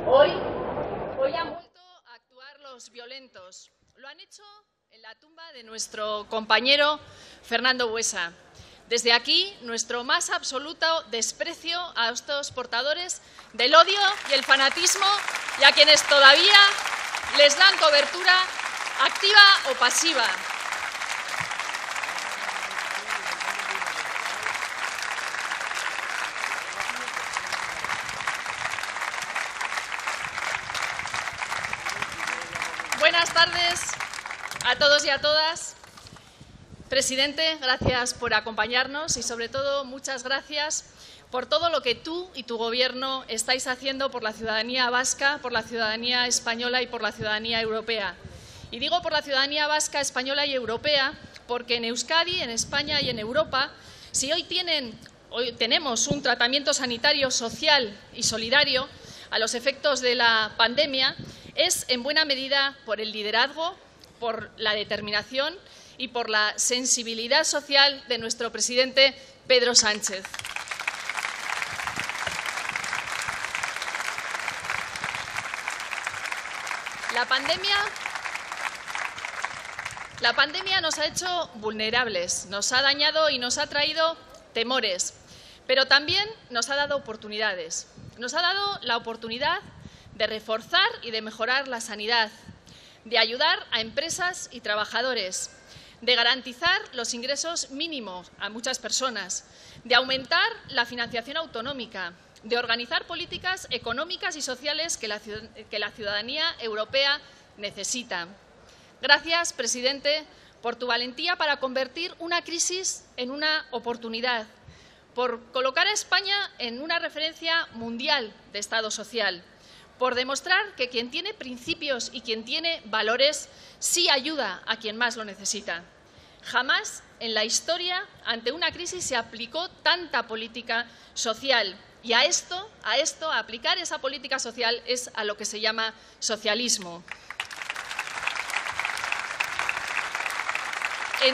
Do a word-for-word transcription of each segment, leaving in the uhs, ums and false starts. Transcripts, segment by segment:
Hoy, hoy han vuelto a actuar los violentos. Lo han hecho en la tumba de nuestro compañero Fernando Buesa. Desde aquí, nuestro más absoluto desprecio a estos portadores del odio y el fanatismo y a quienes todavía les dan cobertura activa o pasiva. Buenas tardes a todos y a todas. Presidente, gracias por acompañarnos y, sobre todo, muchas gracias por todo lo que tú y tu Gobierno estáis haciendo por la ciudadanía vasca, por la ciudadanía española y por la ciudadanía europea. Y digo por la ciudadanía vasca, española y europea porque en Euskadi, en España y en Europa, si hoy, tienen, hoy tenemos un tratamiento sanitario, social y solidario a los efectos de la pandemia, es en buena medida por el liderazgo, por la determinación y por la sensibilidad social de nuestro presidente Pedro Sánchez. La pandemia, la pandemia nos ha hecho vulnerables, nos ha dañado y nos ha traído temores, pero también nos ha dado oportunidades. Nos ha dado la oportunidad de reforzar y de mejorar la sanidad, de ayudar a empresas y trabajadores, de garantizar los ingresos mínimos a muchas personas, de aumentar la financiación autonómica, de organizar políticas económicas y sociales que la, que la ciudadanía europea necesita. Gracias, presidente, por tu valentía para convertir una crisis en una oportunidad, por colocar a España en una referencia mundial de Estado social, por demostrar que quien tiene principios y quien tiene valores sí ayuda a quien más lo necesita. Jamás en la historia, ante una crisis, se aplicó tanta política social. Y a esto, a esto, a aplicar esa política social, es a lo que se llama socialismo. En,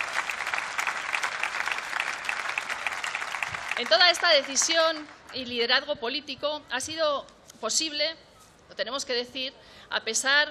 en toda esta decisión y liderazgo político ha sido posible, lo tenemos que decir, a pesar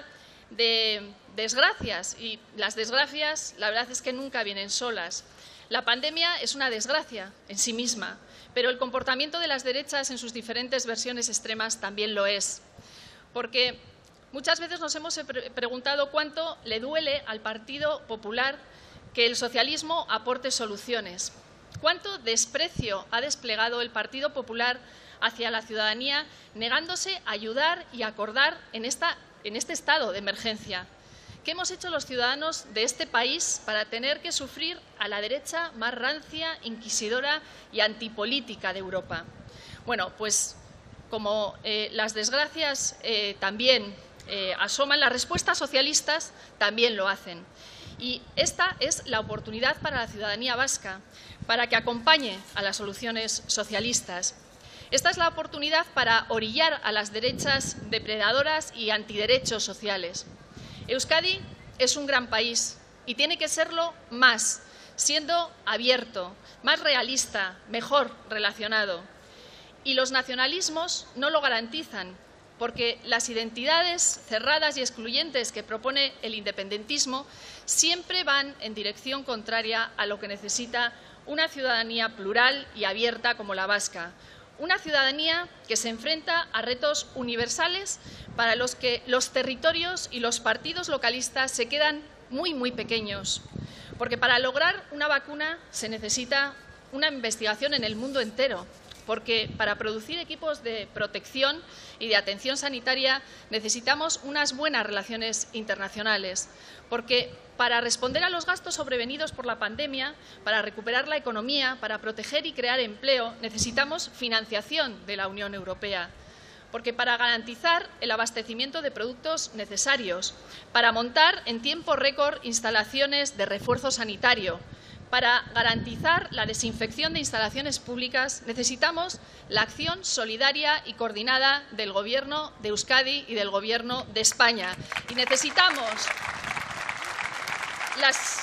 de desgracias, y las desgracias, la verdad es que nunca vienen solas. La pandemia es una desgracia en sí misma, pero el comportamiento de las derechas en sus diferentes versiones extremas también lo es. Porque muchas veces nos hemos preguntado cuánto le duele al Partido Popular que el socialismo aporte soluciones. Cuánto desprecio ha desplegado el Partido Popular hacia la ciudadanía, negándose a ayudar y acordar en, esta, en este estado de emergencia. ¿Qué hemos hecho los ciudadanos de este país para tener que sufrir a la derecha más rancia, inquisidora y antipolítica de Europa? Bueno, pues como eh, las desgracias eh, también eh, asoman, las respuestas socialistas también lo hacen. Y esta es la oportunidad para la ciudadanía vasca, para que acompañe a las soluciones socialistas. Esta es la oportunidad para orillar a las derechas depredadoras y antiderechos sociales. Euskadi es un gran país y tiene que serlo más, siendo abierto, más realista, mejor relacionado. Y los nacionalismos no lo garantizan, porque las identidades cerradas y excluyentes que propone el independentismo siempre van en dirección contraria a lo que necesita una ciudadanía plural y abierta como la vasca. Una ciudadanía que se enfrenta a retos universales para los que los territorios y los partidos localistas se quedan muy, muy pequeños. Porque para lograr una vacuna se necesita una investigación en el mundo entero. Porque para producir equipos de protección y de atención sanitaria necesitamos unas buenas relaciones internacionales. Porque para responder a los gastos sobrevenidos por la pandemia, para recuperar la economía, para proteger y crear empleo, necesitamos financiación de la Unión Europea. Porque para garantizar el abastecimiento de productos necesarios, para montar en tiempo récord instalaciones de refuerzo sanitario, para garantizar la desinfección de instalaciones públicas, necesitamos la acción solidaria y coordinada del Gobierno de Euskadi y del Gobierno de España. Y necesitamos las,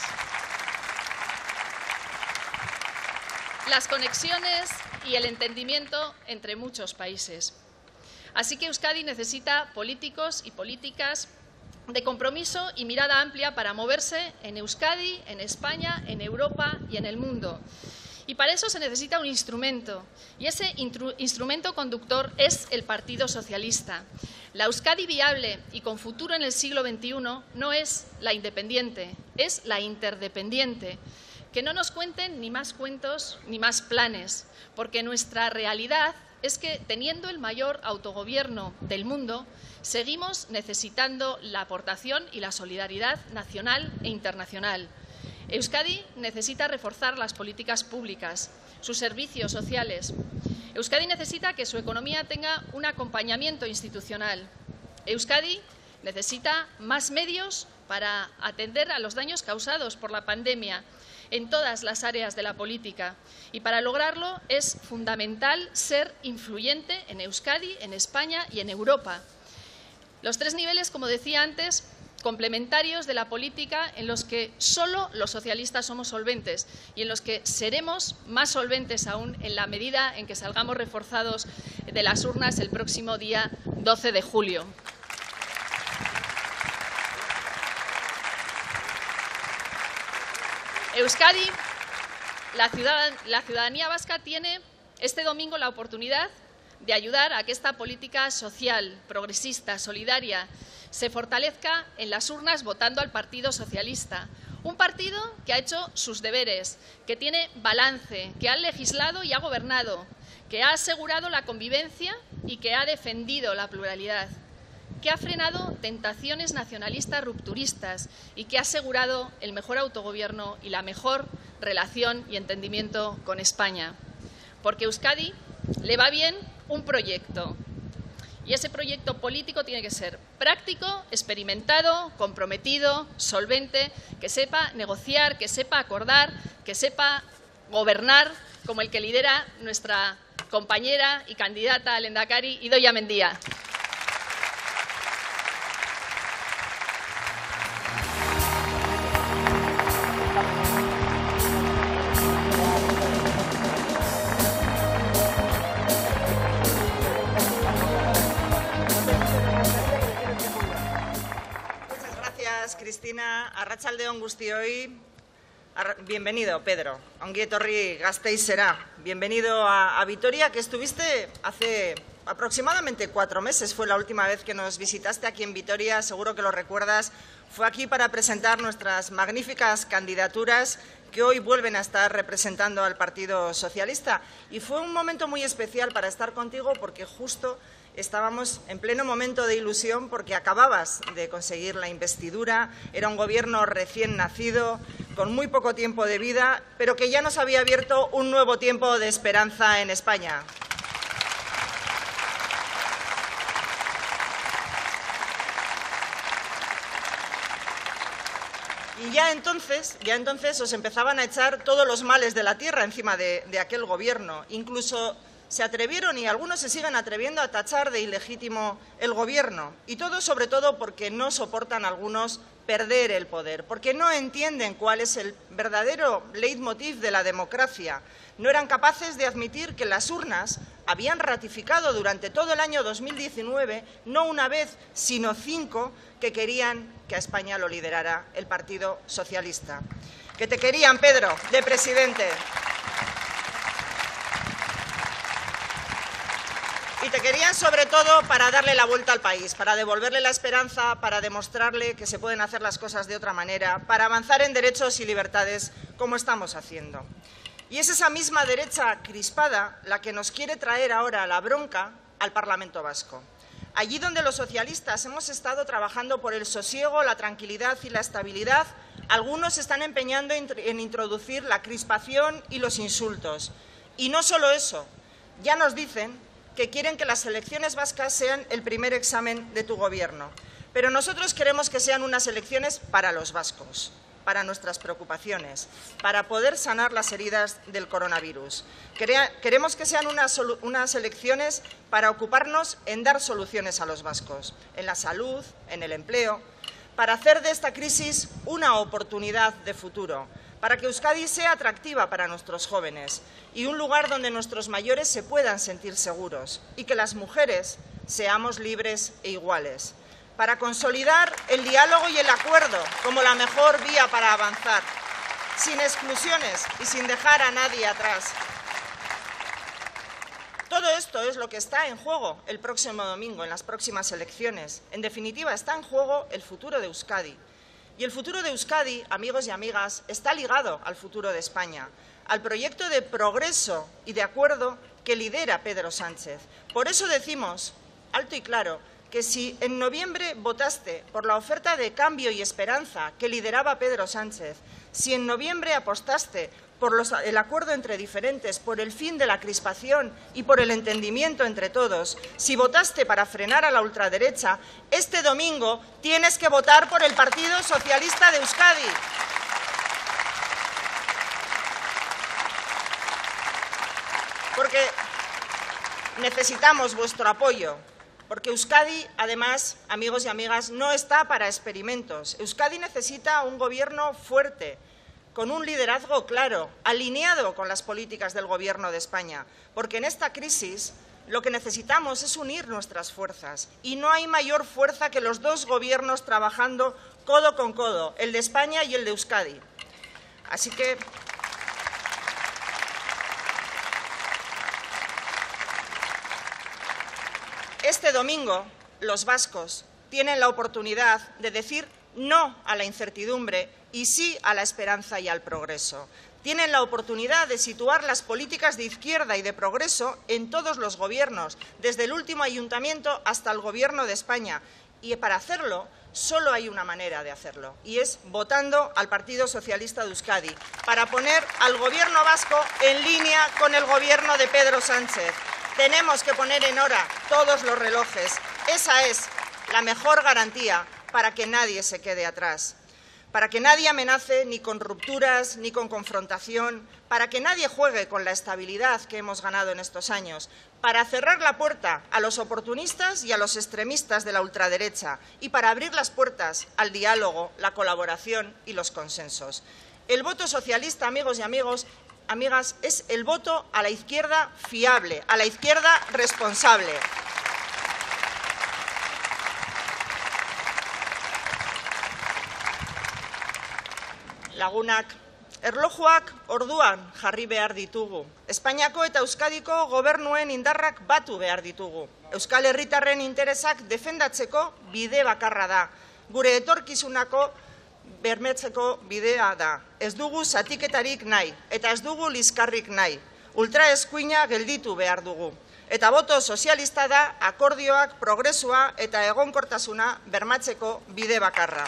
las conexiones y el entendimiento entre muchos países. Así que Euskadi necesita políticos y políticas de compromiso y mirada amplia para moverse en Euskadi, en España, en Europa y en el mundo. Y para eso se necesita un instrumento, y ese instrumento conductor es el Partido Socialista. La Euskadi viable y con futuro en el siglo veintiuno no es la independiente, es la interdependiente. Que no nos cuenten ni más cuentos ni más planes, porque nuestra realidad es que, teniendo el mayor autogobierno del mundo, seguimos necesitando la aportación y la solidaridad nacional e internacional. Euskadi necesita reforzar las políticas públicas, sus servicios sociales. Euskadi necesita que su economía tenga un acompañamiento institucional. Euskadi necesita más medios para atender a los daños causados por la pandemia en todas las áreas de la política. Y para lograrlo es fundamental ser influyente en Euskadi, en España y en Europa. Los tres niveles, como decía antes, complementarios de la política en los que solo los socialistas somos solventes y en los que seremos más solventes aún en la medida en que salgamos reforzados de las urnas el próximo día doce de julio. Euskadi, la, ciudad, la ciudadanía vasca tiene este domingo la oportunidad de ayudar a que esta política social, progresista, solidaria, se fortalezca en las urnas votando al Partido Socialista. Un partido que ha hecho sus deberes, que tiene balance, que ha legislado y ha gobernado, que ha asegurado la convivencia y que ha defendido la pluralidad, que ha frenado tentaciones nacionalistas rupturistas y que ha asegurado el mejor autogobierno y la mejor relación y entendimiento con España. Porque a Euskadi le va bien un proyecto. Y ese proyecto político tiene que ser práctico, experimentado, comprometido, solvente, que sepa negociar, que sepa acordar, que sepa gobernar, como el que lidera nuestra compañera y candidata al Lehendakari, Idoia Mendia. Cristina, arratsaldeon guztioi. Bienvenido, Pedro. Ongi etorri Gasteizera. Bienvenido a, a Vitoria, que estuviste hace aproximadamente cuatro meses. Fue la última vez que nos visitaste aquí en Vitoria, seguro que lo recuerdas. Fue aquí para presentar nuestras magníficas candidaturas que hoy vuelven a estar representando al Partido Socialista. Y fue un momento muy especial para estar contigo porque justo estábamos en pleno momento de ilusión porque acababas de conseguir la investidura, era un gobierno recién nacido, con muy poco tiempo de vida, pero que ya nos había abierto un nuevo tiempo de esperanza en España. Y ya entonces, ya entonces os empezaban a echar todos los males de la tierra encima de, de aquel gobierno. Incluso se atrevieron, y algunos se siguen atreviendo, a tachar de ilegítimo el gobierno. Y todo, sobre todo, porque no soportan algunos perder el poder, porque no entienden cuál es el verdadero leitmotiv de la democracia. No eran capaces de admitir que las urnas habían ratificado durante todo el año dos mil diecinueve, no una vez, sino cinco, que querían que a España lo liderara el Partido Socialista. Que te querían, Pedro, de presidente. Y te querían sobre todo para darle la vuelta al país, para devolverle la esperanza, para demostrarle que se pueden hacer las cosas de otra manera, para avanzar en derechos y libertades como estamos haciendo. Y es esa misma derecha crispada la que nos quiere traer ahora la bronca al Parlamento Vasco. Allí donde los socialistas hemos estado trabajando por el sosiego, la tranquilidad y la estabilidad, algunos se están empeñando en introducir la crispación y los insultos. Y no solo eso, ya nos dicen que quieren que las elecciones vascas sean el primer examen de tu gobierno. Pero nosotros queremos que sean unas elecciones para los vascos, para nuestras preocupaciones, para poder sanar las heridas del coronavirus. Queremos que sean unas, unas elecciones para ocuparnos en dar soluciones a los vascos, en la salud, en el empleo, para hacer de esta crisis una oportunidad de futuro, para que Euskadi sea atractiva para nuestros jóvenes y un lugar donde nuestros mayores se puedan sentir seguros y que las mujeres seamos libres e iguales, para consolidar el diálogo y el acuerdo como la mejor vía para avanzar, sin exclusiones y sin dejar a nadie atrás. Todo esto es lo que está en juego el próximo domingo, en las próximas elecciones. En definitiva, está en juego el futuro de Euskadi. Y el futuro de Euskadi, amigos y amigas, está ligado al futuro de España, al proyecto de progreso y de acuerdo que lidera Pedro Sánchez. Por eso decimos, alto y claro, que si en noviembre votaste por la oferta de cambio y esperanza que lideraba Pedro Sánchez, si en noviembre apostaste por los, el acuerdo entre diferentes, por el fin de la crispación y por el entendimiento entre todos, si votaste para frenar a la ultraderecha, este domingo tienes que votar por el Partido Socialista de Euskadi. Porque necesitamos vuestro apoyo. Porque Euskadi, además, amigos y amigas, no está para experimentos. Euskadi necesita un gobierno fuerte, con un liderazgo claro, alineado con las políticas del Gobierno de España, porque en esta crisis lo que necesitamos es unir nuestras fuerzas y no hay mayor fuerza que los dos gobiernos trabajando codo con codo, el de España y el de Euskadi. Así que este domingo los vascos tienen la oportunidad de decir no a la incertidumbre y sí a la esperanza y al progreso. Tienen la oportunidad de situar las políticas de izquierda y de progreso en todos los gobiernos, desde el último ayuntamiento hasta el Gobierno de España. Y para hacerlo, solo hay una manera de hacerlo, y es votando al Partido Socialista de Euskadi, para poner al Gobierno vasco en línea con el Gobierno de Pedro Sánchez. Tenemos que poner en hora todos los relojes. Esa es la mejor garantía para que nadie se quede atrás, para que nadie amenace ni con rupturas ni con confrontación, para que nadie juegue con la estabilidad que hemos ganado en estos años, para cerrar la puerta a los oportunistas y a los extremistas de la ultraderecha y para abrir las puertas al diálogo, la colaboración y los consensos. El voto socialista, amigos y amigos, amigas, es el voto a la izquierda fiable, a la izquierda responsable. Lagunak, erlojuak orduan jarri behar ditugu. Espainiako eta Euskadiko gobernuen indarrak batu behar ditugu. Euskal herritarren interesak defendatzeko bide bakarra da. Gure etorkizunako bermetzeko bidea da. Ez dugu zatiketarik nahi, eta ez dugu liskarrik nahi. Ultraeskuina gelditu behar dugu. Eta boto sozialista da akordioak, progresua eta egonkortasuna bermatzeko bide bakarra.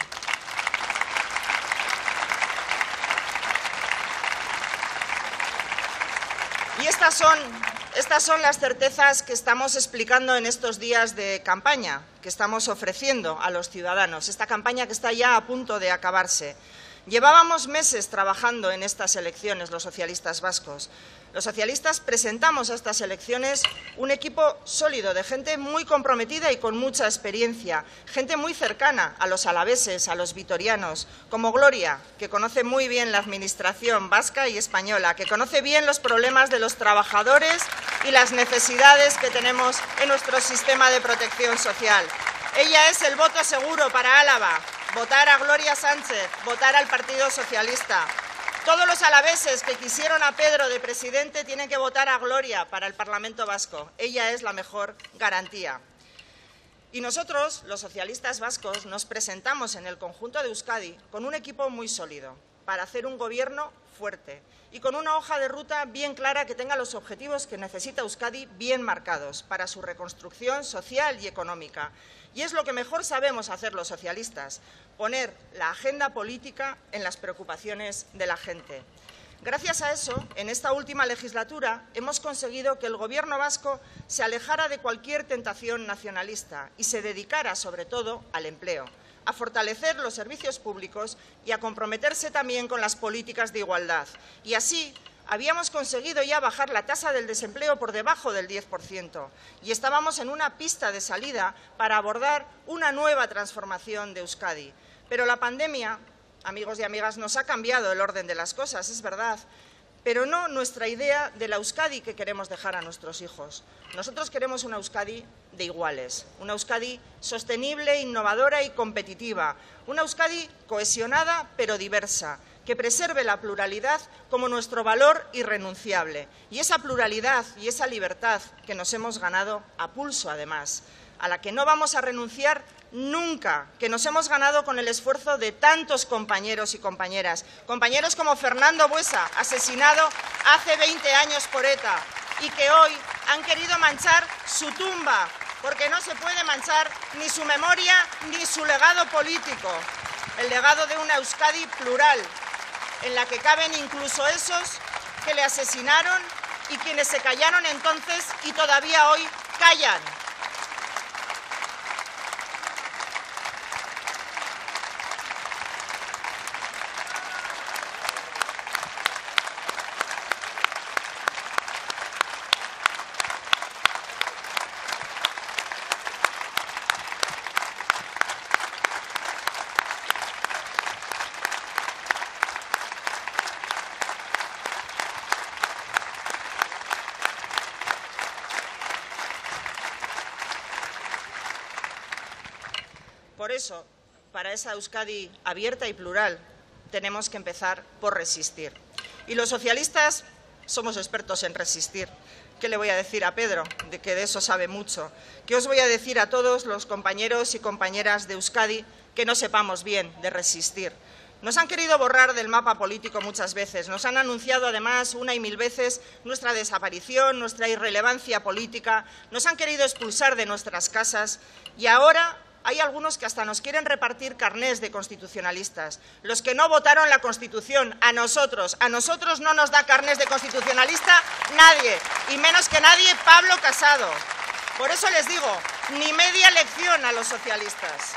Y estas son, estas son las certezas que estamos explicando en estos días de campaña, que estamos ofreciendo a los ciudadanos, esta campaña que está ya a punto de acabarse. Llevábamos meses trabajando en estas elecciones los socialistas vascos. Los socialistas presentamos a estas elecciones un equipo sólido de gente muy comprometida y con mucha experiencia, gente muy cercana a los alaveses, a los vitorianos, como Gloria, que conoce muy bien la administración vasca y española, que conoce bien los problemas de los trabajadores y las necesidades que tenemos en nuestro sistema de protección social. Ella es el voto seguro para Álava, votar a Gloria Sánchez, votar al Partido Socialista. Todos los alaveses que quisieron a Pedro de presidente tienen que votar a Gloria para el Parlamento Vasco. Ella es la mejor garantía. Y nosotros, los socialistas vascos, nos presentamos en el conjunto de Euskadi con un equipo muy sólido para hacer un gobierno fuerte y con una hoja de ruta bien clara que tenga los objetivos que necesita Euskadi bien marcados para su reconstrucción social y económica. Y es lo que mejor sabemos hacer los socialistas, poner la agenda política en las preocupaciones de la gente. Gracias a eso, en esta última legislatura hemos conseguido que el Gobierno vasco se alejara de cualquier tentación nacionalista y se dedicara, sobre todo, al empleo, a fortalecer los servicios públicos y a comprometerse también con las políticas de igualdad. Y así habíamos conseguido ya bajar la tasa del desempleo por debajo del diez por ciento y estábamos en una pista de salida para abordar una nueva transformación de Euskadi. Pero la pandemia, amigos y amigas, nos ha cambiado el orden de las cosas, es verdad, pero no nuestra idea de la Euskadi que queremos dejar a nuestros hijos. Nosotros queremos una Euskadi de iguales, una Euskadi sostenible, innovadora y competitiva, una Euskadi cohesionada pero diversa, que preserve la pluralidad como nuestro valor irrenunciable. Y esa pluralidad y esa libertad que nos hemos ganado a pulso, además, a la que no vamos a renunciar nunca, que nos hemos ganado con el esfuerzo de tantos compañeros y compañeras, compañeros como Fernando Buesa, asesinado hace veinte años por ETA, y que hoy han querido manchar su tumba, porque no se puede manchar ni su memoria ni su legado político, el legado de una Euskadi plural, en la que caben incluso esos que le asesinaron y quienes se callaron entonces y todavía hoy callan. Por eso, para esa Euskadi abierta y plural, tenemos que empezar por resistir. Y los socialistas somos expertos en resistir. ¿Qué le voy a decir a Pedro? De que de eso sabe mucho. ¿Qué os voy a decir a todos los compañeros y compañeras de Euskadi que no sepamos bien de resistir? Nos han querido borrar del mapa político muchas veces. Nos han anunciado, además, una y mil veces nuestra desaparición, nuestra irrelevancia política. Nos han querido expulsar de nuestras casas. Y ahora hay algunos que hasta nos quieren repartir carnés de constitucionalistas. Los que no votaron la Constitución, a nosotros, a nosotros no nos da carnés de constitucionalista nadie, y menos que nadie Pablo Casado. Por eso les digo, ni media lección a los socialistas.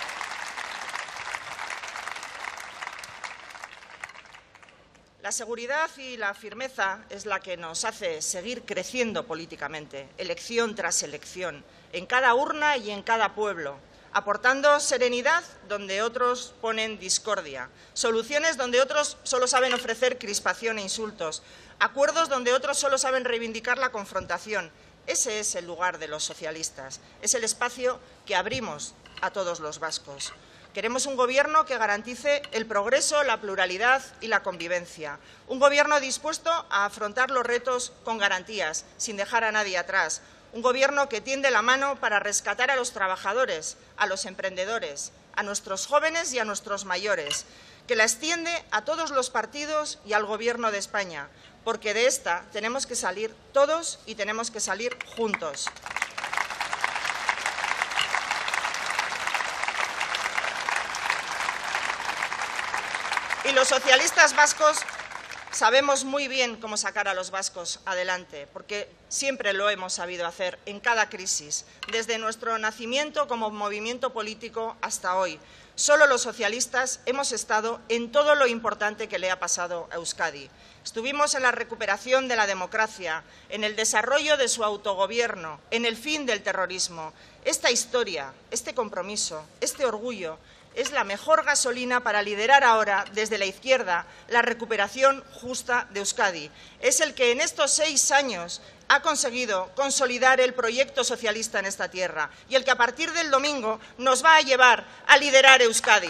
La seguridad y la firmeza es la que nos hace seguir creciendo políticamente, elección tras elección, en cada urna y en cada pueblo, aportando serenidad donde otros ponen discordia, soluciones donde otros solo saben ofrecer crispación e insultos, acuerdos donde otros solo saben reivindicar la confrontación. Ese es el lugar de los socialistas, es el espacio que abrimos a todos los vascos. Queremos un gobierno que garantice el progreso, la pluralidad y la convivencia. Un gobierno dispuesto a afrontar los retos con garantías, sin dejar a nadie atrás. Un gobierno que tiende la mano para rescatar a los trabajadores, a los emprendedores, a nuestros jóvenes y a nuestros mayores, que la extiende a todos los partidos y al Gobierno de España, porque de esta tenemos que salir todos y tenemos que salir juntos. Y los socialistas vascos sabemos muy bien cómo sacar a los vascos adelante, porque siempre lo hemos sabido hacer en cada crisis, desde nuestro nacimiento como movimiento político hasta hoy. Solo los socialistas hemos estado en todo lo importante que le ha pasado a Euskadi. Estuvimos en la recuperación de la democracia, en el desarrollo de su autogobierno, en el fin del terrorismo. Esta historia, este compromiso, este orgullo es la mejor gasolina para liderar ahora, desde la izquierda, la recuperación justa de Euskadi. Es el que en estos seis años ha conseguido consolidar el proyecto socialista en esta tierra y el que a partir del domingo nos va a llevar a liderar Euskadi.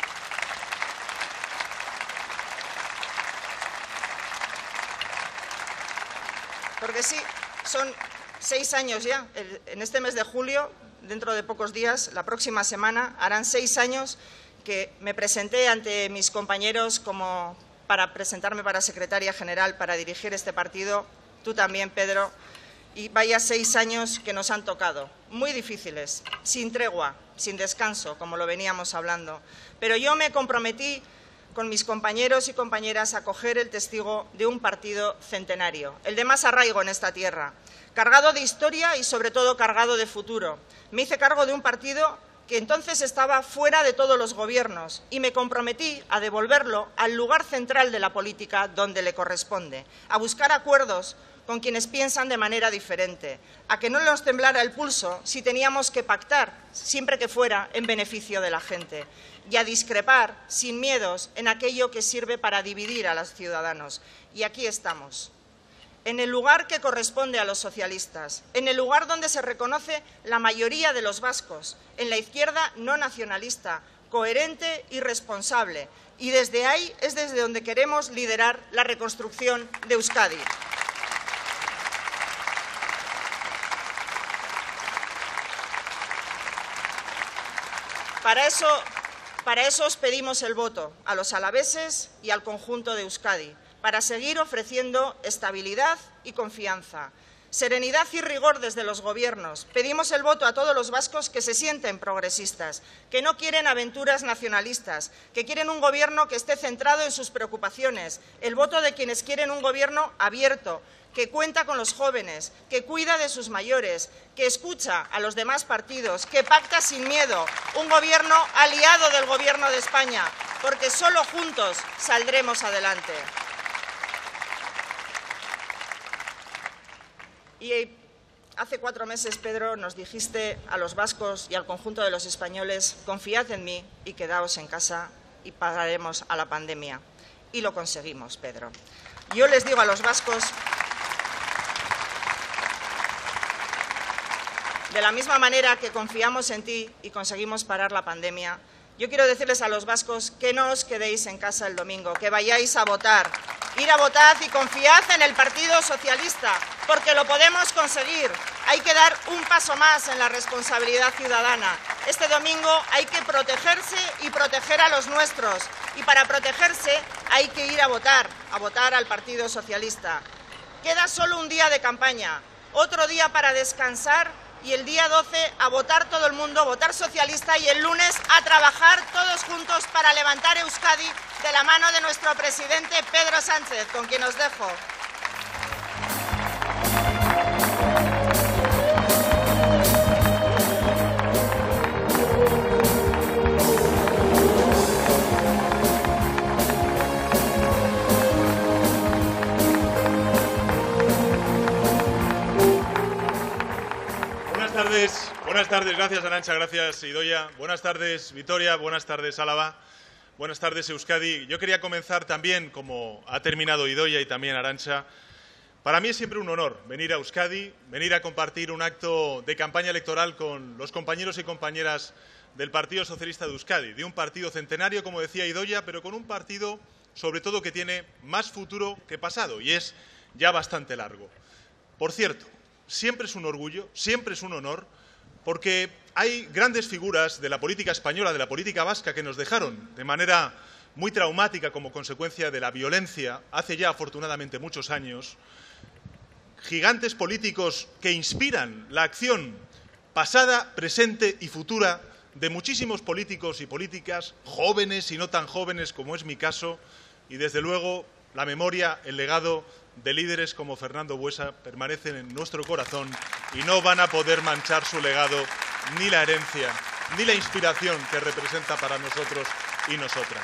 Porque sí, son seis años ya, en este mes de julio, dentro de pocos días, la próxima semana, harán seis años que me presenté ante mis compañeros como para presentarme para secretaria general, para dirigir este partido, tú también, Pedro, y vaya seis años que nos han tocado, muy difíciles, sin tregua, sin descanso, como lo veníamos hablando. Pero yo me comprometí con mis compañeros y compañeras a coger el testigo de un partido centenario, el de más arraigo en esta tierra, cargado de historia y sobre todo cargado de futuro. Me hice cargo de un partido que entonces estaba fuera de todos los gobiernos y me comprometí a devolverlo al lugar central de la política donde le corresponde, a buscar acuerdos con quienes piensan de manera diferente, a que no nos temblara el pulso si teníamos que pactar, siempre que fuera en beneficio de la gente, y a discrepar sin miedos en aquello que sirve para dividir a los ciudadanos. Y aquí estamos, en el lugar que corresponde a los socialistas, en el lugar donde se reconoce la mayoría de los vascos, en la izquierda no nacionalista, coherente y responsable. Y desde ahí es desde donde queremos liderar la reconstrucción de Euskadi. Para eso, para eso os pedimos el voto a los alaveses y al conjunto de Euskadi, para seguir ofreciendo estabilidad y confianza, serenidad y rigor desde los gobiernos. Pedimos el voto a todos los vascos que se sienten progresistas, que no quieren aventuras nacionalistas, que quieren un gobierno que esté centrado en sus preocupaciones, el voto de quienes quieren un gobierno abierto, que cuenta con los jóvenes, que cuida de sus mayores, que escucha a los demás partidos, que pacta sin miedo, un gobierno aliado del Gobierno de España, porque solo juntos saldremos adelante. Y hace cuatro meses, Pedro, nos dijiste a los vascos y al conjunto de los españoles: confiad en mí y quedaos en casa y pararemos a la pandemia. Y lo conseguimos, Pedro. Yo les digo a los vascos, de la misma manera que confiamos en ti y conseguimos parar la pandemia, yo quiero decirles a los vascos que no os quedéis en casa el domingo, que vayáis a votar. Ir a votar y confiad en el Partido Socialista, porque lo podemos conseguir. Hay que dar un paso más en la responsabilidad ciudadana. Este domingo hay que protegerse y proteger a los nuestros. Y para protegerse hay que ir a votar, a votar al Partido Socialista. Queda solo un día de campaña, otro día para descansar y el día doce a votar todo el mundo, votar socialista, y el lunes a trabajar todos juntos para levantar Euskadi de la mano de nuestro presidente Pedro Sánchez, con quien os dejo. Buenas tardes, buenas tardes, gracias Arantxa, gracias Idoia, buenas tardes Vitoria, buenas tardes Álava, buenas tardes Euskadi. Yo quería comenzar también, como ha terminado Idoia y también Arantxa. Para mí es siempre un honor venir a Euskadi, venir a compartir un acto de campaña electoral con los compañeros y compañeras del Partido Socialista de Euskadi, de un partido centenario, como decía Idoia, pero con un partido sobre todo que tiene más futuro que pasado, y es ya bastante largo. Por cierto, siempre es un orgullo, siempre es un honor, porque hay grandes figuras de la política española, de la política vasca, que nos dejaron de manera muy traumática como consecuencia de la violencia hace ya afortunadamente muchos años, gigantes políticos que inspiran la acción pasada, presente y futura de muchísimos políticos y políticas, jóvenes y no tan jóvenes como es mi caso, y desde luego la memoria, el legado de líderes como Fernando Buesa permanecen en nuestro corazón y no van a poder manchar su legado, ni la herencia, ni la inspiración que representa para nosotros y nosotras.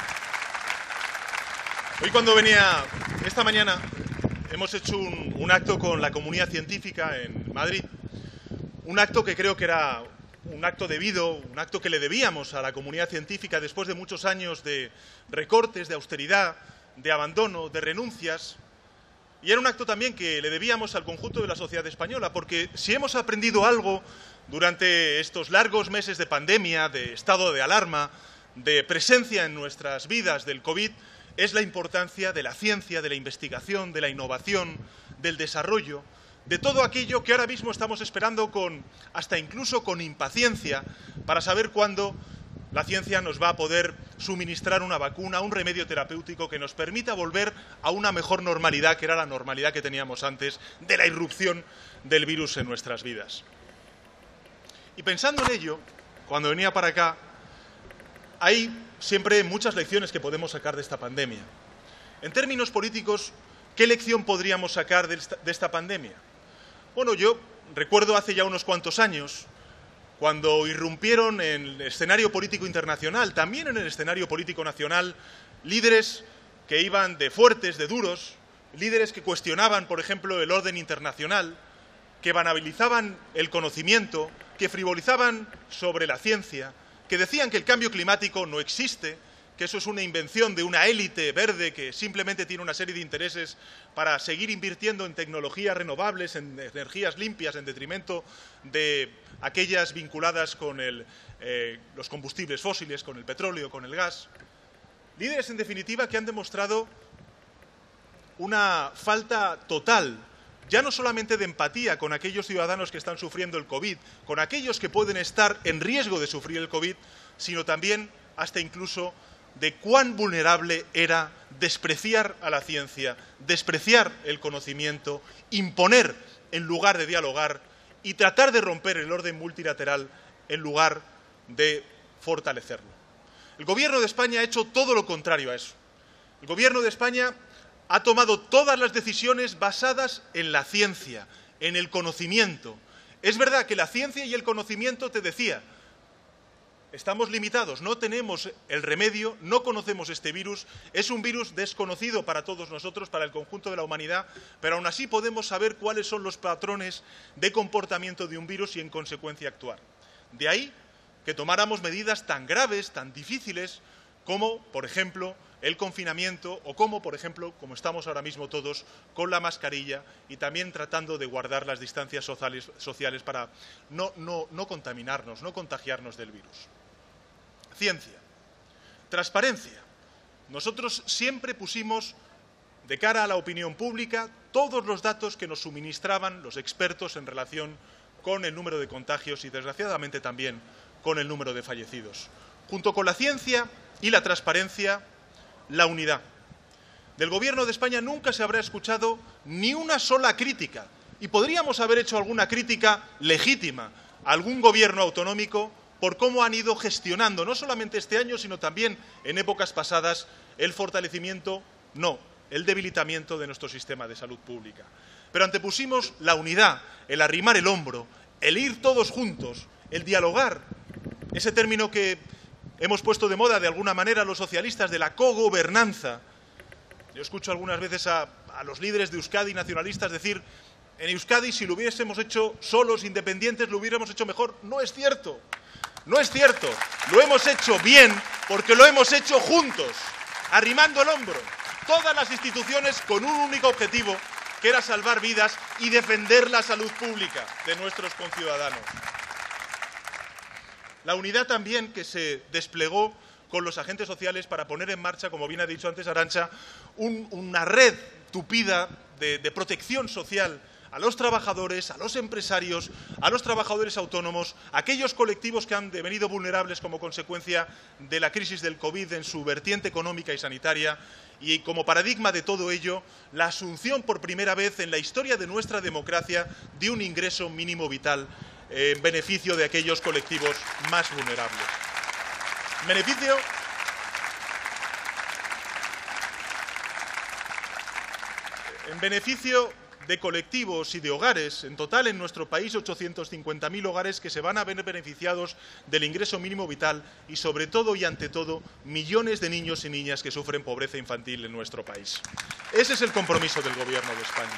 Hoy, cuando venía esta mañana, hemos hecho un, un acto con la comunidad científica en Madrid, un acto que creo que era un acto debido, un acto que le debíamos a la comunidad científica después de muchos años de recortes, de austeridad, de abandono, de renuncias. Y era un acto también que le debíamos al conjunto de la sociedad española, porque si hemos aprendido algo durante estos largos meses de pandemia, de estado de alarma, de presencia en nuestras vidas del COVID, es la importancia de la ciencia, de la investigación, de la innovación, del desarrollo, de todo aquello que ahora mismo estamos esperando con, hasta incluso con impaciencia, para saber cuándo la ciencia nos va a poder suministrar una vacuna, un remedio terapéutico que nos permita volver a una mejor normalidad, que era la normalidad que teníamos antes de la irrupción del virus en nuestras vidas. Y pensando en ello, cuando venía para acá, hay siempre muchas lecciones que podemos sacar de esta pandemia. En términos políticos, ¿qué lección podríamos sacar de esta, de esta pandemia? Bueno, yo recuerdo hace ya unos cuantos años, cuando irrumpieron en el escenario político internacional, también en el escenario político nacional, líderes que iban de fuertes, de duros, líderes que cuestionaban, por ejemplo, el orden internacional, que banalizaban el conocimiento, que frivolizaban sobre la ciencia, que decían que el cambio climático no existe, que eso es una invención de una élite verde que simplemente tiene una serie de intereses para seguir invirtiendo en tecnologías renovables, en energías limpias, en detrimento de aquellas vinculadas con el, eh, los combustibles fósiles, con el petróleo, con el gas. Líderes, en definitiva, que han demostrado una falta total, ya no solamente de empatía con aquellos ciudadanos que están sufriendo el COVID, con aquellos que pueden estar en riesgo de sufrir el COVID, sino también hasta incluso de cuán vulnerable era despreciar a la ciencia, despreciar el conocimiento, imponer en lugar de dialogar y tratar de romper el orden multilateral en lugar de fortalecerlo. El Gobierno de España ha hecho todo lo contrario a eso. El Gobierno de España ha tomado todas las decisiones basadas en la ciencia, en el conocimiento. Es verdad que la ciencia y el conocimiento, te decía, estamos limitados, no tenemos el remedio, no conocemos este virus, es un virus desconocido para todos nosotros, para el conjunto de la humanidad, pero aún así podemos saber cuáles son los patrones de comportamiento de un virus y, en consecuencia, actuar. De ahí que tomáramos medidas tan graves, tan difíciles, como, por ejemplo, el confinamiento o como, por ejemplo, como estamos ahora mismo todos, con la mascarilla y también tratando de guardar las distancias sociales, sociales para no, no, no contaminarnos, no contagiarnos del virus. Ciencia. Transparencia. Nosotros siempre pusimos de cara a la opinión pública todos los datos que nos suministraban los expertos en relación con el número de contagios y, desgraciadamente, también con el número de fallecidos. Junto con la ciencia y la transparencia, la unidad. Del Gobierno de España nunca se habrá escuchado ni una sola crítica, y podríamos haber hecho alguna crítica legítima a algún gobierno autonómico por cómo han ido gestionando, no solamente este año, sino también en épocas pasadas, el fortalecimiento, no, el debilitamiento de nuestro sistema de salud pública. Pero antepusimos la unidad, el arrimar el hombro, el ir todos juntos, el dialogar, ese término que hemos puesto de moda de alguna manera los socialistas de la cogobernanza. Yo escucho algunas veces a, a los líderes de Euskadi nacionalistas decir: en Euskadi, si lo hubiésemos hecho solos, independientes, lo hubiéramos hecho mejor. No es cierto, no es cierto. Lo hemos hecho bien porque lo hemos hecho juntos, arrimando el hombro. Todas las instituciones con un único objetivo, que era salvar vidas y defender la salud pública de nuestros conciudadanos. La unidad también que se desplegó con los agentes sociales para poner en marcha, como bien ha dicho antes Arantxa, un, una red tupida de, de protección social a los trabajadores, a los empresarios, a los trabajadores autónomos, a aquellos colectivos que han devenido vulnerables como consecuencia de la crisis del COVID en su vertiente económica y sanitaria, y como paradigma de todo ello, la asunción por primera vez en la historia de nuestra democracia de un ingreso mínimo vital en beneficio de aquellos colectivos más vulnerables. En beneficio en beneficio de colectivos y de hogares, en total en nuestro país ochocientos cincuenta mil hogares que se van a ver beneficiados del ingreso mínimo vital y, sobre todo y ante todo, millones de niños y niñas que sufren pobreza infantil en nuestro país. Ese es el compromiso del Gobierno de España.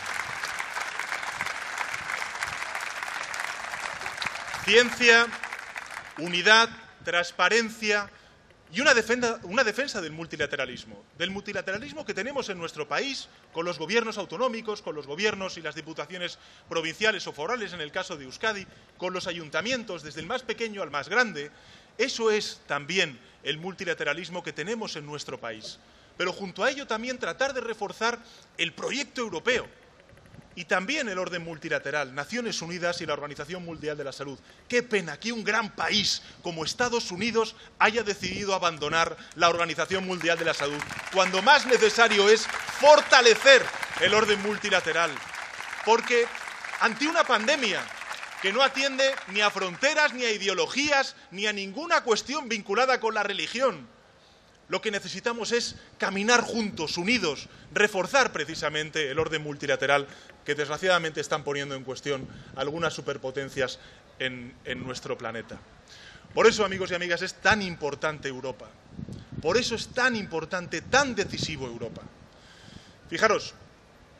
Ciencia, unidad, transparencia y una defensa, una defensa del multilateralismo, del multilateralismo que tenemos en nuestro país con los gobiernos autonómicos, con los gobiernos y las diputaciones provinciales o forales, en el caso de Euskadi, con los ayuntamientos, desde el más pequeño al más grande. Eso es también el multilateralismo que tenemos en nuestro país. Pero junto a ello también tratar de reforzar el proyecto europeo y también el orden multilateral, Naciones Unidas y la Organización Mundial de la Salud. Qué pena que un gran país como Estados Unidos haya decidido abandonar la Organización Mundial de la Salud, cuando más necesario es fortalecer el orden multilateral. Porque ante una pandemia que no atiende ni a fronteras, ni a ideologías, ni a ninguna cuestión vinculada con la religión, lo que necesitamos es caminar juntos, unidos, reforzar precisamente el orden multilateral que desgraciadamente están poniendo en cuestión algunas superpotencias en, en nuestro planeta. Por eso, amigos y amigas, es tan importante Europa. Por eso es tan importante, tan decisivo Europa. Fijaros,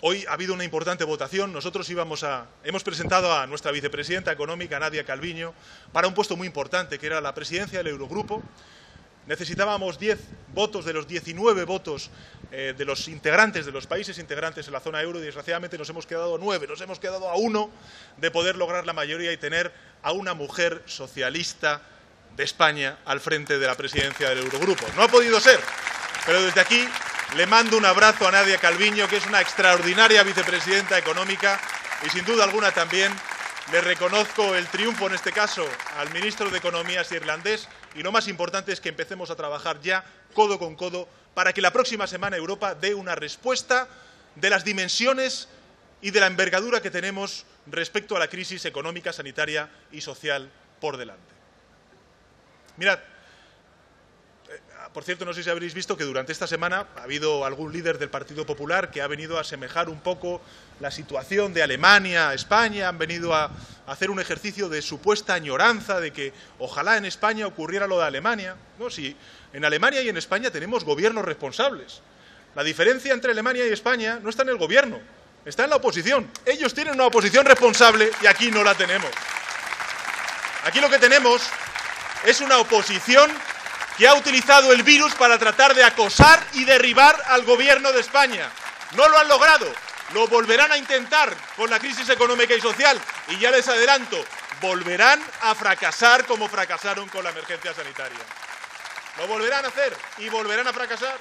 hoy ha habido una importante votación. Nosotros íbamos a, hemos presentado a nuestra vicepresidenta económica, Nadia Calviño, para un puesto muy importante, que era la presidencia del Eurogrupo. Necesitábamos diez votos de los diecinueve votos eh, de los integrantes, de los países integrantes en la zona euro, y desgraciadamente nos hemos quedado a nueve, nos hemos quedado a uno de poder lograr la mayoría y tener a una mujer socialista de España al frente de la presidencia del Eurogrupo. No ha podido ser, pero desde aquí le mando un abrazo a Nadia Calviño, que es una extraordinaria vicepresidenta económica, y sin duda alguna también le reconozco el triunfo, en este caso, al ministro de Economías irlandés, y lo más importante es que empecemos a trabajar ya codo con codo para que la próxima semana Europa dé una respuesta de las dimensiones y de la envergadura que tenemos respecto a la crisis económica, sanitaria y social por delante. Mirad, por cierto, no sé si habréis visto que durante esta semana ha habido algún líder del Partido Popular que ha venido a asemejar un poco la situación de Alemania a España, han venido a hacer un ejercicio de supuesta añoranza de que ojalá en España ocurriera lo de Alemania. No, si en Alemania y en España tenemos gobiernos responsables. La diferencia entre Alemania y España no está en el gobierno, está en la oposición. Ellos tienen una oposición responsable y aquí no la tenemos. Aquí lo que tenemos es una oposición que ha utilizado el virus para tratar de acosar y derribar al Gobierno de España. No lo han logrado, lo volverán a intentar con la crisis económica y social, y ya les adelanto, volverán a fracasar como fracasaron con la emergencia sanitaria. Lo volverán a hacer y volverán a fracasar.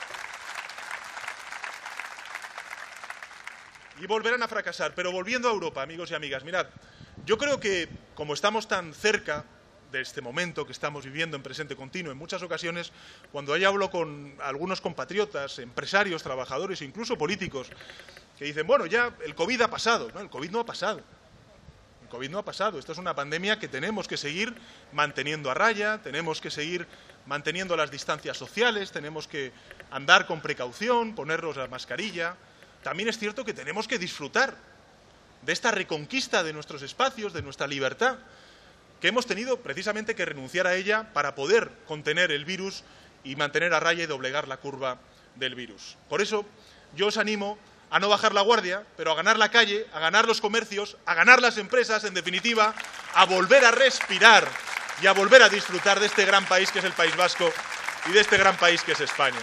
Y volverán a fracasar. Pero volviendo a Europa, amigos y amigas, mirad, yo creo que como estamos tan cerca de este momento que estamos viviendo en presente continuo, en muchas ocasiones, cuando yo hablo con algunos compatriotas, empresarios, trabajadores e incluso políticos, que dicen, bueno, ya el COVID ha pasado. No, el COVID no ha pasado. El COVID no ha pasado. Esto es una pandemia que tenemos que seguir manteniendo a raya, tenemos que seguir manteniendo las distancias sociales, tenemos que andar con precaución, ponernos la mascarilla. También es cierto que tenemos que disfrutar de esta reconquista de nuestros espacios, de nuestra libertad, que hemos tenido precisamente que renunciar a ella para poder contener el virus y mantener a raya y doblegar la curva del virus. Por eso yo os animo a no bajar la guardia, pero a ganar la calle, a ganar los comercios, a ganar las empresas, en definitiva, a volver a respirar y a volver a disfrutar de este gran país que es el País Vasco y de este gran país que es España.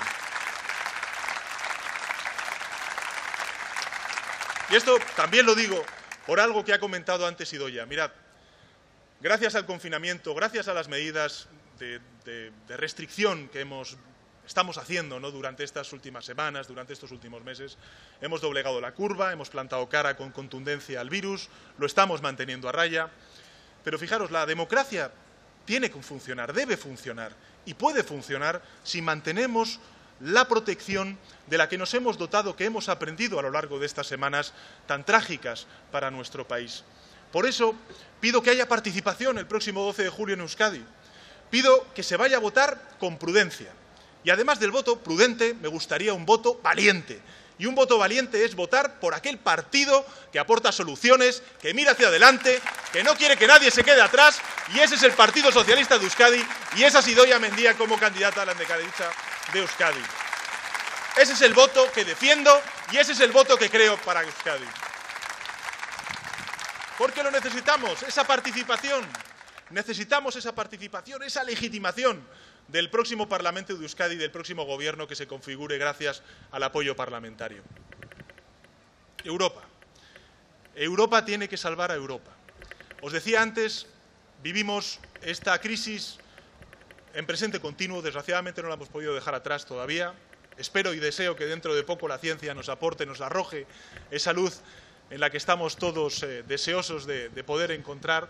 Y esto también lo digo por algo que ha comentado antes Idoia. Mirad, gracias al confinamiento, gracias a las medidas de, de, de restricción que hemos, estamos haciendo, ¿no?, durante estas últimas semanas, durante estos últimos meses, hemos doblegado la curva, hemos plantado cara con contundencia al virus, lo estamos manteniendo a raya. Pero fijaros, la democracia tiene que funcionar, debe funcionar y puede funcionar si mantenemos la protección de la que nos hemos dotado, que hemos aprendido a lo largo de estas semanas tan trágicas para nuestro país. Por eso pido que haya participación el próximo doce de julio en Euskadi. Pido que se vaya a votar con prudencia. Y además del voto prudente, me gustaría un voto valiente. Y un voto valiente es votar por aquel partido que aporta soluciones, que mira hacia adelante, que no quiere que nadie se quede atrás, y ese es el Partido Socialista de Euskadi, y esa es Idoia Mendia como candidata a la lehendakaritza de Euskadi. Ese es el voto que defiendo y ese es el voto que creo para Euskadi. Porque lo necesitamos, esa participación. Necesitamos esa participación, esa legitimación del próximo Parlamento de Euskadi y del próximo Gobierno que se configure gracias al apoyo parlamentario. Europa. Europa tiene que salvar a Europa. Os decía antes, vivimos esta crisis en presente continuo. Desgraciadamente no la hemos podido dejar atrás todavía. Espero y deseo que dentro de poco la ciencia nos aporte, nos arroje esa luz en la que estamos todos eh, deseosos de, de poder encontrar.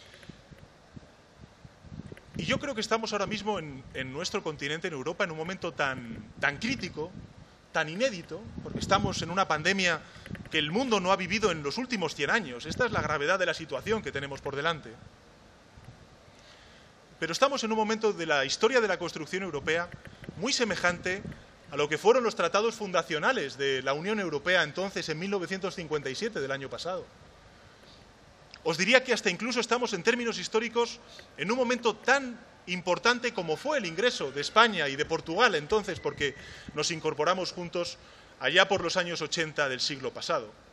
Y yo creo que estamos ahora mismo en, en nuestro continente, en Europa, en un momento tan, tan crítico, tan inédito, porque estamos en una pandemia que el mundo no ha vivido en los últimos cien años. Esta es la gravedad de la situación que tenemos por delante. Pero estamos en un momento de la historia de la construcción europea muy semejante a lo que fueron los tratados fundacionales de la Unión Europea entonces en mil novecientos cincuenta y siete del año pasado. Os diría que hasta incluso estamos en términos históricos en un momento tan importante como fue el ingreso de España y de Portugal entonces, porque nos incorporamos juntos allá por los años ochenta del siglo pasado.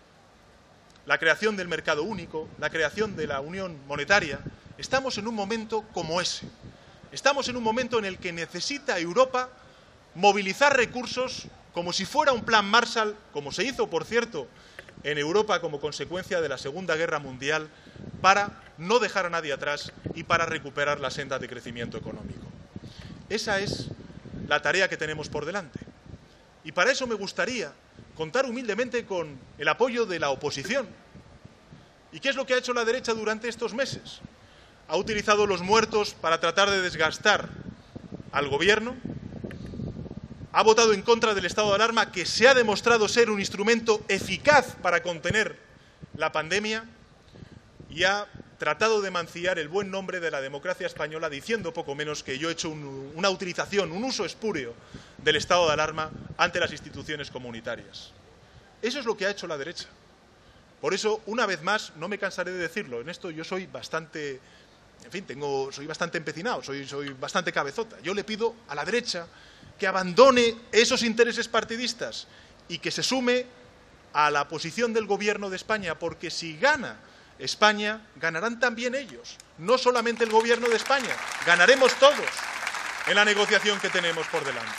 la creación del mercado único, la creación de la unión monetaria. Estamos en un momento como ese. Estamos en un momento en el que necesita Europa movilizar recursos como si fuera un plan Marshall, como se hizo, por cierto, en Europa como consecuencia de la Segunda Guerra Mundial, para no dejar a nadie atrás y para recuperar la senda de crecimiento económico. Esa es la tarea que tenemos por delante. Y para eso me gustaría contar humildemente con el apoyo de la oposición. ¿Y qué es lo que ha hecho la derecha durante estos meses? Ha utilizado los muertos para tratar de desgastar al gobierno, ha votado en contra del estado de alarma, que se ha demostrado ser un instrumento eficaz para contener la pandemia, y ha tratado de mancillar el buen nombre de la democracia española, diciendo poco menos que yo he hecho un, una utilización, un uso espúreo del estado de alarma ante las instituciones comunitarias. Eso es lo que ha hecho la derecha. Por eso, una vez más, no me cansaré de decirlo, en esto yo soy bastante, en fin, tengo, soy bastante empecinado, soy, soy bastante cabezota. Yo le pido a la derecha que abandone esos intereses partidistas y que se sume a la posición del Gobierno de España, porque si gana España, ganarán también ellos, no solamente el Gobierno de España, ganaremos todos en la negociación que tenemos por delante.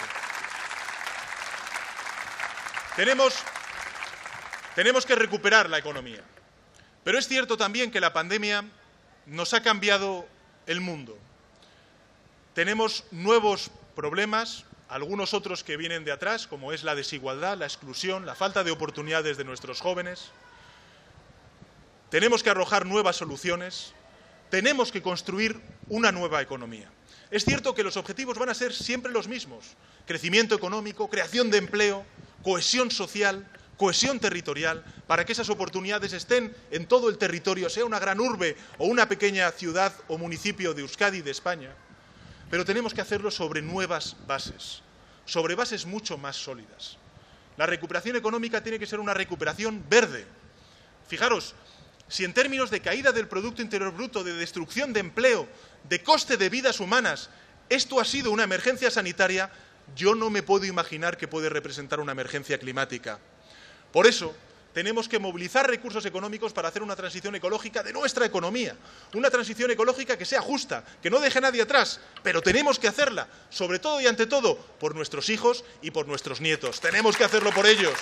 Tenemos, tenemos que recuperar la economía, pero es cierto también que la pandemia nos ha cambiado el mundo. Tenemos nuevos problemas, algunos otros que vienen de atrás, como es la desigualdad, la exclusión, la falta de oportunidades de nuestros jóvenes. Tenemos que arrojar nuevas soluciones, tenemos que construir una nueva economía. Es cierto que los objetivos van a ser siempre los mismos: crecimiento económico, creación de empleo, cohesión social, cohesión territorial, para que esas oportunidades estén en todo el territorio, sea una gran urbe o una pequeña ciudad o municipio de Euskadi y de España. Pero tenemos que hacerlo sobre nuevas bases, sobre bases mucho más sólidas. La recuperación económica tiene que ser una recuperación verde. Fijaros, si en términos de caída del Producto Interior Bruto, de destrucción de empleo, de coste de vidas humanas, esto ha sido una emergencia sanitaria, yo no me puedo imaginar que puede representar una emergencia climática. Por eso, tenemos que movilizar recursos económicos para hacer una transición ecológica de nuestra economía, una transición ecológica que sea justa, que no deje a nadie atrás, pero tenemos que hacerla, sobre todo y ante todo, por nuestros hijos y por nuestros nietos. Tenemos que hacerlo por ellos.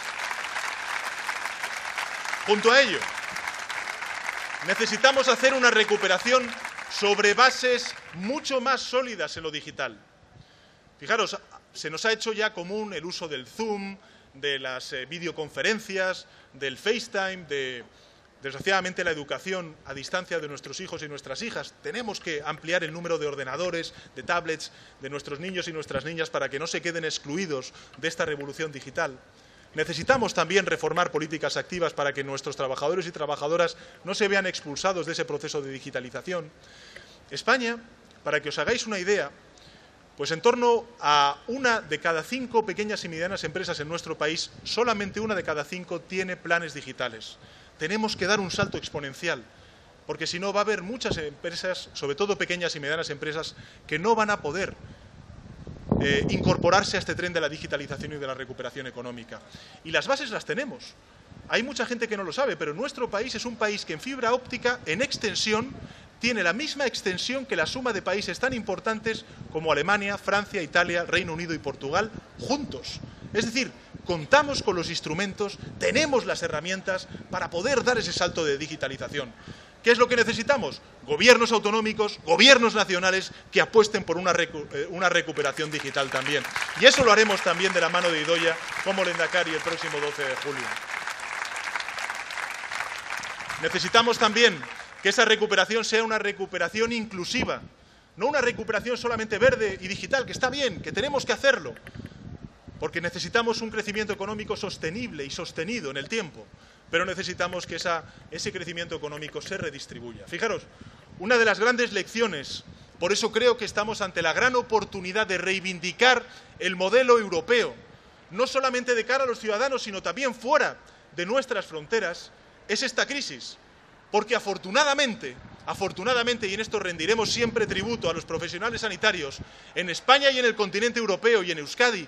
Junto a ello, necesitamos hacer una recuperación sobre bases mucho más sólidas en lo digital. Fijaros, se nos ha hecho ya común el uso del Zoom, de las eh, videoconferencias, del FaceTime, de, desgraciadamente, la educación a distancia de nuestros hijos y nuestras hijas. Tenemos que ampliar el número de ordenadores, de tablets de nuestros niños y nuestras niñas para que no se queden excluidos de esta revolución digital. Necesitamos también reformar políticas activas para que nuestros trabajadores y trabajadoras no se vean expulsados de ese proceso de digitalización. España, para que os hagáis una idea, pues en torno a una de cada cinco pequeñas y medianas empresas en nuestro país, solamente una de cada cinco tiene planes digitales. Tenemos que dar un salto exponencial, porque si no va a haber muchas empresas, sobre todo pequeñas y medianas empresas, que no van a poder eh, incorporarse a este tren de la digitalización y de la recuperación económica. Y las bases las tenemos. Hay mucha gente que no lo sabe, pero nuestro país es un país que en fibra óptica, en extensión, tiene la misma extensión que la suma de países tan importantes como Alemania, Francia, Italia, Reino Unido y Portugal juntos. Es decir, contamos con los instrumentos, tenemos las herramientas para poder dar ese salto de digitalización. ¿Qué es lo que necesitamos? Gobiernos autonómicos, gobiernos nacionales que apuesten por una, recu una recuperación digital también. Y eso lo haremos también de la mano de Idoia como Lehendakari el próximo doce de julio. Necesitamos también que esa recuperación sea una recuperación inclusiva, no una recuperación solamente verde y digital, que está bien, que tenemos que hacerlo, porque necesitamos un crecimiento económico sostenible y sostenido en el tiempo, pero necesitamos que esa, ese crecimiento económico se redistribuya. Fijaros, una de las grandes lecciones, por eso creo que estamos ante la gran oportunidad de reivindicar el modelo europeo, no solamente de cara a los ciudadanos, sino también fuera de nuestras fronteras, es esta crisis. Porque afortunadamente, afortunadamente, y en esto rendiremos siempre tributo a los profesionales sanitarios, en España y en el continente europeo y en Euskadi,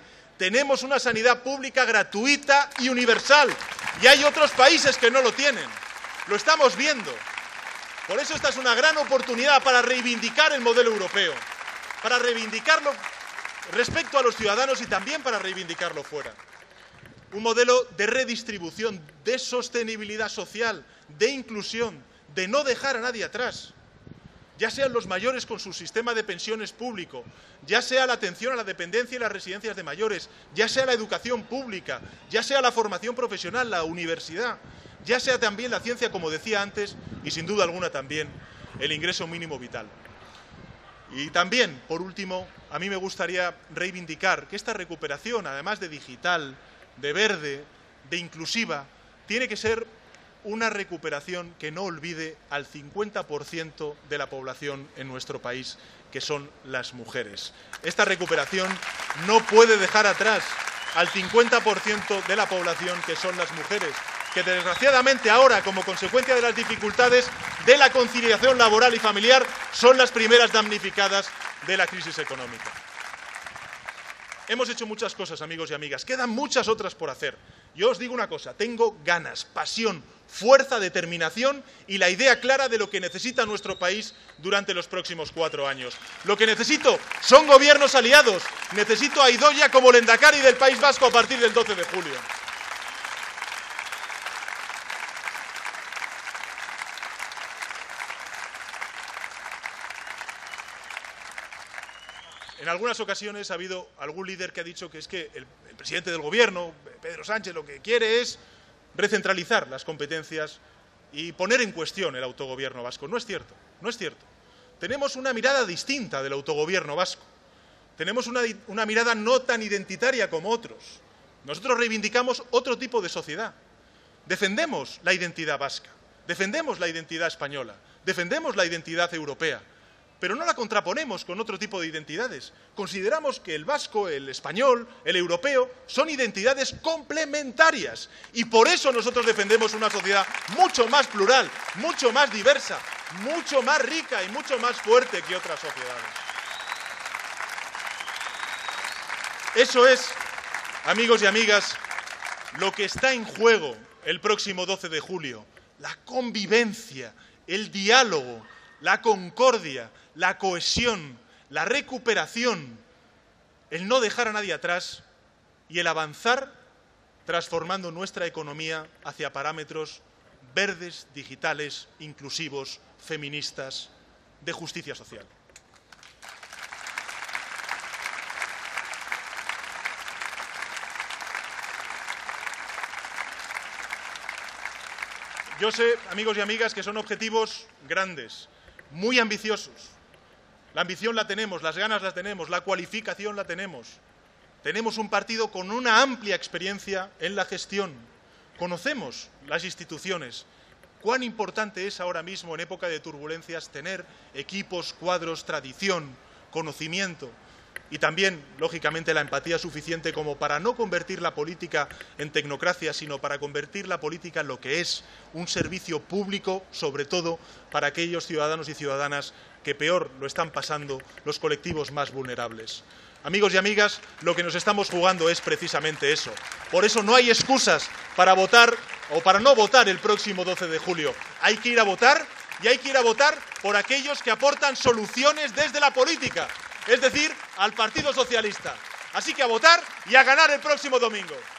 Tenemos una sanidad pública gratuita y universal. Y hay otros países que no lo tienen. Lo estamos viendo. Por eso esta es una gran oportunidad para reivindicar el modelo europeo, para reivindicarlo respecto a los ciudadanos y también para reivindicarlo fuera. Un modelo de redistribución, de sostenibilidad social, de inclusión, de no dejar a nadie atrás. Ya sean los mayores con su sistema de pensiones público, ya sea la atención a la dependencia y las residencias de mayores, ya sea la educación pública, ya sea la formación profesional, la universidad, ya sea también la ciencia, como decía antes, y sin duda alguna también el ingreso mínimo vital. Y también, por último, a mí me gustaría reivindicar que esta recuperación, además de digital, de verde, de inclusiva, tiene que ser una recuperación que no olvide al cincuenta por ciento de la población en nuestro país, que son las mujeres. Esta recuperación no puede dejar atrás al cincuenta por ciento de la población, que son las mujeres, que desgraciadamente ahora, como consecuencia de las dificultades de la conciliación laboral y familiar, son las primeras damnificadas de la crisis económica. Hemos hecho muchas cosas, amigos y amigas. Quedan muchas otras por hacer. Yo os digo una cosa, tengo ganas, pasión, fuerza, determinación y la idea clara de lo que necesita nuestro país durante los próximos cuatro años. Lo que necesito son gobiernos aliados. Necesito a Idoia como lehendakari del País Vasco a partir del doce de julio. En algunas ocasiones ha habido algún líder que ha dicho que es que el, el presidente del Gobierno, Pedro Sánchez, lo que quiere es recentralizar las competencias y poner en cuestión el autogobierno vasco. No es cierto, no es cierto. Tenemos una mirada distinta del autogobierno vasco. Tenemos una, una mirada no tan identitaria como otros. Nosotros reivindicamos otro tipo de sociedad. Defendemos la identidad vasca, defendemos la identidad española, defendemos la identidad europea. Pero no la contraponemos con otro tipo de identidades. Consideramos que el vasco, el español, el europeo son identidades complementarias y por eso nosotros defendemos una sociedad mucho más plural, mucho más diversa, mucho más rica y mucho más fuerte que otras sociedades. Eso es, amigos y amigas, lo que está en juego el próximo doce de julio. La convivencia, el diálogo, la concordia, la cohesión, la recuperación, el no dejar a nadie atrás y el avanzar transformando nuestra economía hacia parámetros verdes, digitales, inclusivos, feministas, de justicia social. Yo sé, amigos y amigas, que son objetivos grandes, muy ambiciosos. La ambición la tenemos, las ganas las tenemos, la cualificación la tenemos. Tenemos un partido con una amplia experiencia en la gestión. Conocemos las instituciones. Cuán importante es ahora mismo, en época de turbulencias, tener equipos, cuadros, tradición, conocimiento y también, lógicamente, la empatía suficiente como para no convertir la política en tecnocracia, sino para convertir la política en lo que es, un servicio público, sobre todo para aquellos ciudadanos y ciudadanas que peor lo están pasando, los colectivos más vulnerables. Amigos y amigas, lo que nos estamos jugando es precisamente eso. Por eso no hay excusas para votar o para no votar el próximo doce de julio. Hay que ir a votar y hay que ir a votar por aquellos que aportan soluciones desde la política, es decir, al Partido Socialista. Así que a votar y a ganar el próximo domingo.